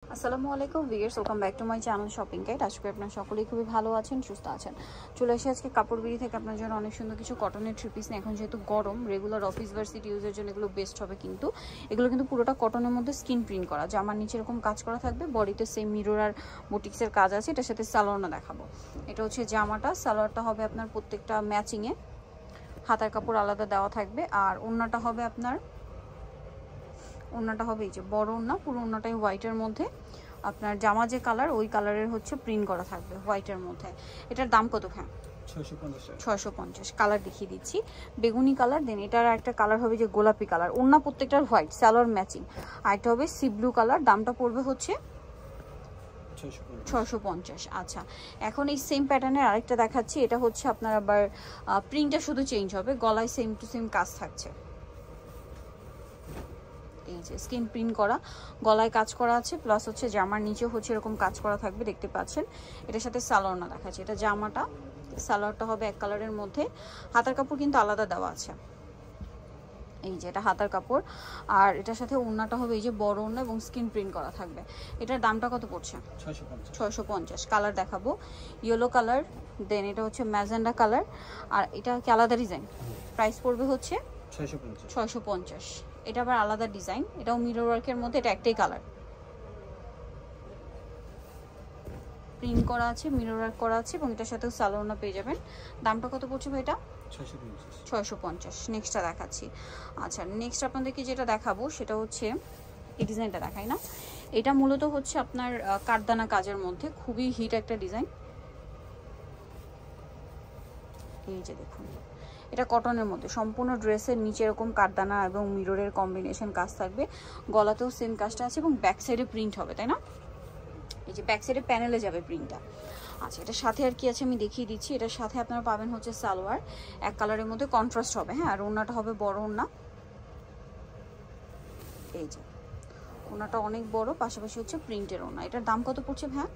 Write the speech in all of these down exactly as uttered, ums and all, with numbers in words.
আসসালামু আলাইকুম viewers, welcome back to my channel shopping guide. আজকে আপনারা সকলেই খুবই ভালো আছেন, সুস্থ আছেন। চলে এসে আজকে কাপড় বিড়ি থেকে আপনার জন্য অনেক সুন্দর কিছু কটনের থ্রি পিস নিয়ে। এখন যেহেতু গরম, রেগুলার অফিস ভার্সিটি ইউজের জন্য এগুলো বেস্ট হবে। কিন্তু এগুলো কিন্তু পুরোটা কটনের মধ্যে স্কিন প্রিন্ট করা, জামার নিচে এরকম কাজ করা থাকবে, বডিতে সেম মিরর আর বুটিক্সের কাজ আছে। এটার সাথে সালোয়ারটা দেখাবো। এটা হচ্ছে জামাটা, সালোয়ারটা হবে আপনার প্রত্যেকটা ম্যাচিংয়ে, হাতার কাপড় আলাদা দেওয়া থাকবে। আর ওড়নাটা হবে আপনার ওড়নাটা হবে এই যে বড় ওড়না, পুরো ওড়নাটাই হোয়াইটের মধ্যে। আপনার জামা যে কালার ওই কালারের হচ্ছে প্রিন্ট করা থাকবে হোয়াইটের মধ্যে। এটার দাম কত? হ্যাঁ ছয়শো পঞ্চাশ। কালার দেখিয়ে দিচ্ছি, বেগুনি কালার, দেন এটার একটা কালার হবে যে গোলাপি কালার। ওড়না প্রত্যেকটার হোয়াইট, সালোয়ার ম্যাচিং। আর এটা হবে সি ব্লু কালার। দামটা পড়বে হচ্ছে ছয়শো পঞ্চাশ। আচ্ছা, এখন এই সেম প্যাটার্নের আরেকটা দেখাচ্ছি। এটা হচ্ছে আপনার আবার প্রিন্টটা শুধু চেঞ্জ হবে, গলায় সেম টু সেম কাজ থাকছে। এই যে স্কিন প্রিন্ট করা, গলায় কাজ করা আছে, প্লাস হচ্ছে জামার নিচে হচ্ছে এরকম কাজ করা থাকবে, দেখতে পাচ্ছেন। এটার সাথে সালোয়ারটা দেখাচ্ছে। এটা জামাটা, সালোয়ারটা হবে এক কালারের মধ্যে। হাতার কাপড় কিন্তু আলাদা দেওয়া আছে, এই যে এটা হাতার কাপড়। আর এটার সাথে ওড়নাটা হবে এই যে বড় ওড়না এবং স্কিন প্রিন্ট করা থাকবে। এটার দামটা কত পড়ছে? ছয়শো পঞ্চাশ। কালার দেখাবো, ইয়েলো কালার, দেন এটা হচ্ছে ম্যাজেন্ডা কালার। আর এটা কি আলাদা ডিজাইন? প্রাইস পড়বে হচ্ছে ছয়শো পঞ্চাশ। এটা আবার আলাদা ডিজাইন, এটাও মিরর ওয়ার্কের মধ্যে। এটা একটাই কালার, প্রিন্ট করা আছে, মিরর ওয়ার্ক করা আছে, এবং এটার সাথেও সালোয়ারটা পেয়ে যাবেন। দামটা কত পড়ছে ভাই? এটা ছয়শো পঞ্চাশ। নেক্সটটা দেখাচ্ছি। আচ্ছা, নেক্সট আপনাদেরকে যেটা দেখাবো সেটা হচ্ছে এই ডিজাইনটা দেখাই না। এটা মূলত হচ্ছে আপনার কাঠদানা কাজের মধ্যে খুবই হিট একটা ডিজাইন। এই যে দেখুন, এটা কটনের মধ্যে, সম্পূর্ণ ড্রেসের নিচে এরকম কাঠদানা এবং মিররের কম্বিনেশন কাজ থাকবে। গলাতেও সেম কাজটা আছে এবং ব্যাক সাইডে প্রিন্ট হবে, তাই না? এই যে ব্যাক সাইডে প্যানেলে যাবে প্রিন্টটা। আচ্ছা, এটার সাথে আর কি আছে আমি দেখিয়ে দিচ্ছি। এটার সাথে আপনারা পাবেন হচ্ছে সালোয়ার, এক কালারের মধ্যে কন্ট্রাস্ট হবে। হ্যাঁ, আর ওড়নাটা হবে বড় ওড়না। এই যে ওড়নাটা অনেক বড়, পাশাপাশি হচ্ছে প্রিন্টের ওড়না। এটার দাম কত পড়ছে ভাই?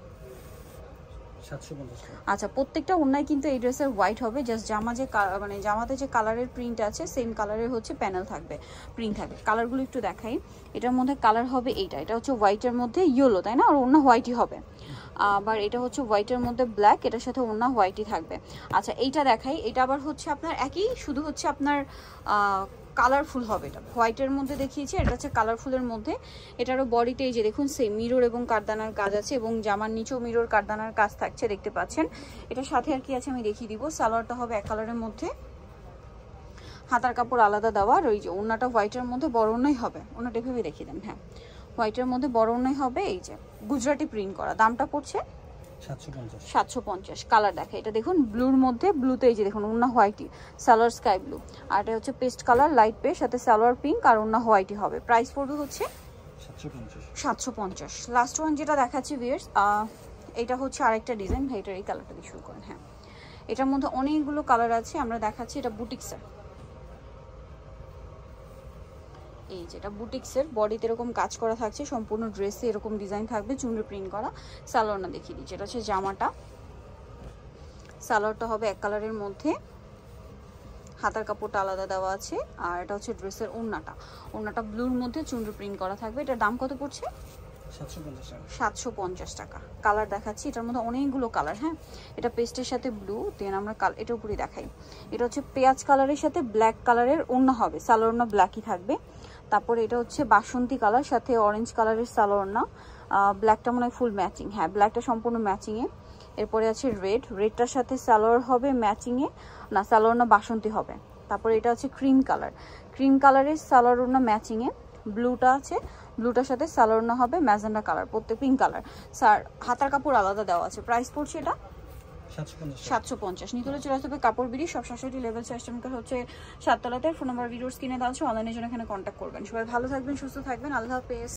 আচ্ছা, প্রত্যেকটা ওড়নায় কিন্তু এই ড্রেসের হোয়াইট হবে। জাস্ট জামা যে মানে জামাতে যে কালারের প্রিন্ট আছে সেম কালারের হচ্ছে প্যানেল থাকবে, প্রিন্ট থাকবে। কালারগুলো একটু দেখাই। এটার মধ্যে কালার হবে এইটা, এটা হচ্ছে হোয়াইটের মধ্যে ইয়েলো, তাই না? আর ওড়না হোয়াইটই হবে। আবার এটা হচ্ছে হোয়াইটের মধ্যে ব্ল্যাক, এটার সাথে ওড়না হোয়াইটই থাকবে। আচ্ছা, এইটা দেখাই। এটা আবার হচ্ছে আপনার একই, শুধু হচ্ছে আপনার কালারফুল হবে। এটা হোয়াইটের মধ্যে দেখিয়েছি, এটা হচ্ছে কালারফুলের মধ্যে। এটারও বডিতে এই যে দেখুন সেম মিরর এবং কাঠদানার কাজ আছে, এবং জামার নিচেও মিরর কাঠদানার কাজ থাকছে, দেখতে পাচ্ছেন। এটার সাথে আর কি আছে আমি দেখিয়ে দিব। সালোয়ারটা হবে এক কালারের মধ্যে, হাতার কাপড় আলাদা দেওয়া। আর ওই যে ওড়নাটা হোয়াইটের মধ্যে বড় ওড়নাই হবে। ওড়নাটা এভাবে দেখিয়ে দেন। হ্যাঁ, হোয়াইটের মধ্যে বড় ওড়নাই হবে। এই যে গুজরাটি প্রিন্ট করা। দামটা পড়ছে সাতশো পঞ্চাশ। কালার দেখা, এটা দেখুন ব্লুর মধ্যে, ব্লুতে এই যে দেখুন ওড়না হোয়াইটই, সালোয়ার স্কাই ব্লু। আর এটা হচ্ছে পেস্ট কালার, লাইট পেস্ট, সাথে সালোয়ার পিঙ্ক, আর ওড়না হোয়াইটই হবে। প্রাইস পড়বে হচ্ছে সাতশো পঞ্চাশ। লাস্ট ওয়ান যেটা দেখাচ্ছি ভিউয়ার্স, এটা হচ্ছে আরেকটা ডিজাইন। ভাই এটার এই কালারটা দিয়ে শুরু করেন। হ্যাঁ, এটার মধ্যে অনেকগুলো কালার আছে, আমরা দেখাচ্ছি। এটা বুটিক্সের, এই যেটা বুটিক্সের, বডিতে এরকম কাজ করা থাকছে, সম্পূর্ণ ড্রেসে এরকম ডিজাইন থাকবে, চুনরি প্রিন্ট করা। সালোয়ারটা দেখিয়ে দিচ্ছি। এটা হচ্ছে জামাটা, সালোয়ারটা হবে এক কালারের মধ্যে, হাতার কাপড়টা আলাদা দেওয়া আছে। আর এটা হচ্ছে ড্রেসের ওড়নাটা, ওড়নাটা ব্লুর মধ্যে চুনরি প্রিন্ট করা থাকবে। এটার দাম কত পড়ছে? সাতশো পঞ্চাশ টাকা। কালার দেখাচ্ছি, এটার মধ্যে অনেকগুলো কালার। হ্যাঁ, এটা পেস্টের সাথে ব্লু, দেন আমরা এটা উপরে দেখাই। এটা হচ্ছে পেঁয়াজ কালারের সাথে ব্ল্যাক কালারের ওড়না হবে, সালোয়ারটা ব্ল্যাকই থাকবে। তারপরে এটা হচ্ছে বাসন্তী কালার, সাথে অরেঞ্জ কালারের সালোয়ারটা, ব্ল্যাকটা মনে হয় ফুল ম্যাচিং। হ্যাঁ, ব্ল্যাকটা সম্পূর্ণ ম্যাচিংয়ে। এরপরে আছে রেড, রেডটার সাথে সালোয়ার হবে ম্যাচিংয়ে, না সালোয়ারটা বাসন্তী হবে। তারপরে এটা হচ্ছে ক্রিম কালার, ক্রিম কালারের সালোয়ারটা ম্যাচিংয়ে, ব্লুটা আছে, ব্লুটার সাথে সালোয়ারটা হবে ম্যাজেন্ডা কালার, প্রত্যেক পিঙ্ক কালার। স্যার হাতার কাপড় আলাদা দেওয়া আছে। প্রাইস পড়ছে এটা সাতশো পঞ্চাশ। নিতে হলে চলে আসতে হবে কাপড় বিড়ি, সব সাতষট্টি লেভেল সিস্টেমকার হচ্ছে সাততলাতে। ফোন নাম্বার ভিডিওস কিনে দেওয়া আছে, অনলাইনের জন্য এখানে কন্ট্যাক্ট করবেন। সবাই ভালো থাকবেন, সুস্থ থাকবেন, আল্লাহ হাফেজ।